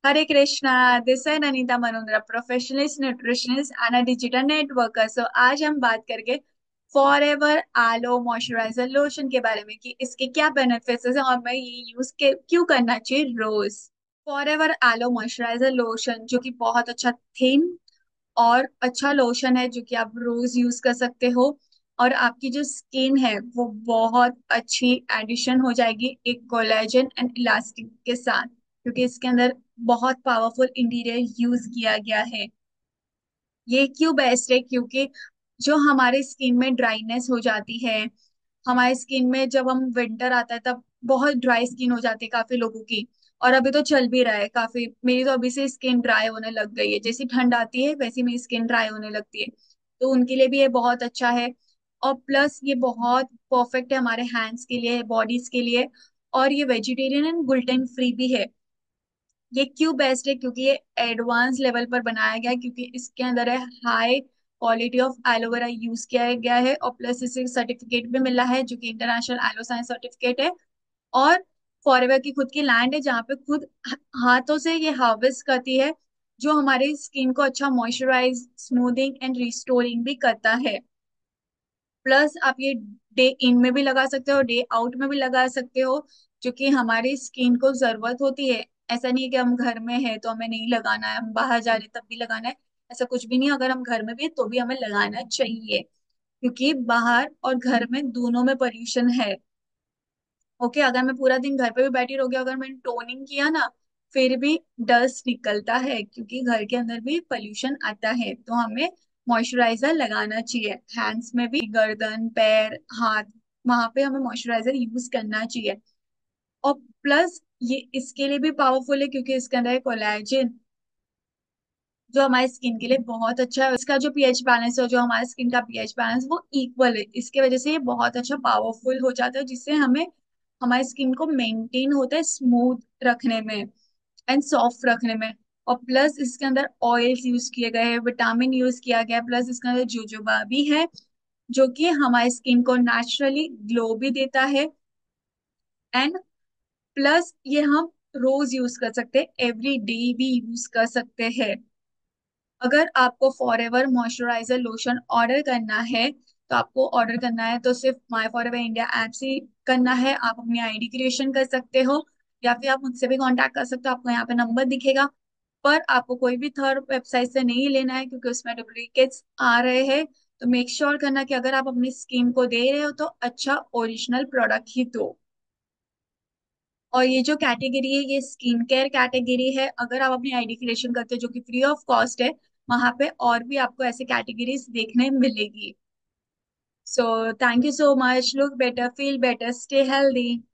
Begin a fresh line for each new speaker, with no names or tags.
Hare Krishna, this is Anita Manundra, professionalist nutritionist and a digital networker. So आज हम बात करेंगे forever aloe moisturiser lotion के बारे में कि इसके क्या बेनिफिट्स हैं और मैं ये यूज के क्यों करना चाहिए रोज। फॉरएवर आलो मॉइस्चराइजर लोशन जो कि बहुत अच्छा थिन और अच्छा लोशन है जो कि आप रोज यूज कर सकते हो। और आपकी जो स्किन है वो बहुत अच्छी एडिशन हो जाएगी एक कोलेजन एंड इलास्टिक के साथ, क्योंकि इसके अंदर बहुत पावरफुल इंटीरियर यूज किया गया है। ये क्यों बेस्ट है? क्योंकि जो हमारे स्किन में ड्राइनेस हो जाती है, हमारे स्किन में जब हम विंटर आता है तब बहुत ड्राई स्किन हो जाती है काफी लोगों की। और अभी तो चल भी रहा है काफी, मेरी तो अभी से स्किन ड्राई होने लग गई है, जैसी ठंड आती है वैसी मेरी स्किन ड्राई होने लगती है। तो उनके लिए भी ये बहुत अच्छा है। और प्लस ये बहुत परफेक्ट है हमारे हैंड्स के लिए, बॉडीज के लिए। और ये वेजिटेरियन एंड ग्लूटेन फ्री भी है। ये क्यों बेस्ट है? क्योंकि ये एडवांस लेवल पर बनाया गया है, क्योंकि इसके अंदर है high quality of aloe vera use किया गया है। और प्लस इसे सर्टिफिकेट भी मिला है जो कि इंटरनेशनल एलो साइंस सर्टिफिकेट है। और फॉरएवर की खुद की लैंड है जहाँ पे खुद हाथों से ये हार्वेस्ट करती है, जो हमारी स्किन को अच्छा मॉइस्चराइज, स्मूथिंग एंड रिस्टोरिंग भी करता है। प्लस आप ये डे इन में भी लगा सकते हो, डे आउट में भी लगा सकते हो, जो कि हमारी स्किन को जरूरत होती है। ऐसा नहीं है कि हम घर में है तो हमें नहीं लगाना है, हम बाहर जा रहे हैं तब भी लगाना है। ऐसा कुछ भी नहीं है, अगर हम घर में भी है तो भी हमें लगाना चाहिए, क्योंकि बाहर और घर में दोनों में पोल्यूशन है। ओके, अगर मैं पूरा दिन घर पे भी बैठी रहोगी, अगर मैंने टोनिंग किया ना, फिर भी डस्ट निकलता है, क्योंकि घर के अंदर भी पोल्यूशन आता है। तो हमें मॉइस्चराइजर लगाना चाहिए, हैंड्स में भी, गर्दन, पैर, हाथ, वहां पे हमें मॉइस्चराइजर यूज करना चाहिए। और प्लस ये इसके लिए भी पावरफुल है क्योंकि इसके अंदर कोलेजन, जो हमारी स्किन के लिए बहुत अच्छा है। इसका जो पीएच बैलेंस है, जो हमारे स्किन का पीएच बैलेंस, वो इक्वल है। इसके वजह से ये बहुत अच्छा पावरफुल हो जाता है, जिससे हमें हमारी स्किन को मेंटेन होता है स्मूथ रखने में एंड सॉफ्ट रखने में। और प्लस इसके अंदर ऑयल्स यूज किए गए हैं, विटामिन यूज किया गया है, प्लस इसके अंदर जोजोबा भी है जो कि हमारी स्किन को नेचुरली ग्लो भी देता है। एंड प्लस ये हम रोज यूज कर सकते हैं, एवरी डे भी यूज कर सकते हैं। अगर आपको फॉरएवर मॉइस्चराइजर लोशन ऑर्डर करना है, तो आपको ऑर्डर करना है तो सिर्फ माई फॉरएवर इंडिया ऐप से करना है। आप अपनी आईडी क्रिएशन कर सकते हो, या फिर आप मुझसे भी कांटेक्ट कर सकते हो, आपको यहाँ पे नंबर दिखेगा। पर आपको कोई भी थर्ड वेबसाइट से नहीं लेना है, क्योंकि उसमें डुप्लीकेट्स आ रहे हैं। तो मेक श्योर करना कि अगर आप अपनी स्किन को दे रहे हो तो अच्छा ओरिजिनल प्रोडक्ट ही दो। और ये जो कैटेगरी है ये स्किन केयर कैटेगरी है। अगर आप अपनी आईडी क्रिएशन करते हो जो कि फ्री ऑफ कॉस्ट है, वहां पे और भी आपको ऐसे कैटेगरीज देखने मिलेगी। So thank you so much, look better, feel better, stay healthy.